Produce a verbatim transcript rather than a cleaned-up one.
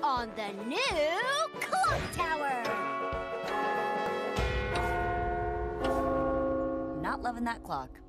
on the new clock tower. Not loving that clock.